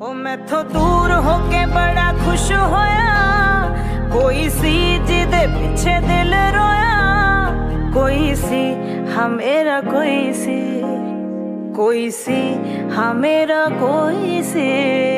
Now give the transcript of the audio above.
ओ मैथों दूर होके बड़ा खुश होया, कोई सी जिदे पिछे दिल रोया। कोई सी हाँ मेरा कोई सी, कोई सी हाँ मेरा कोई सी।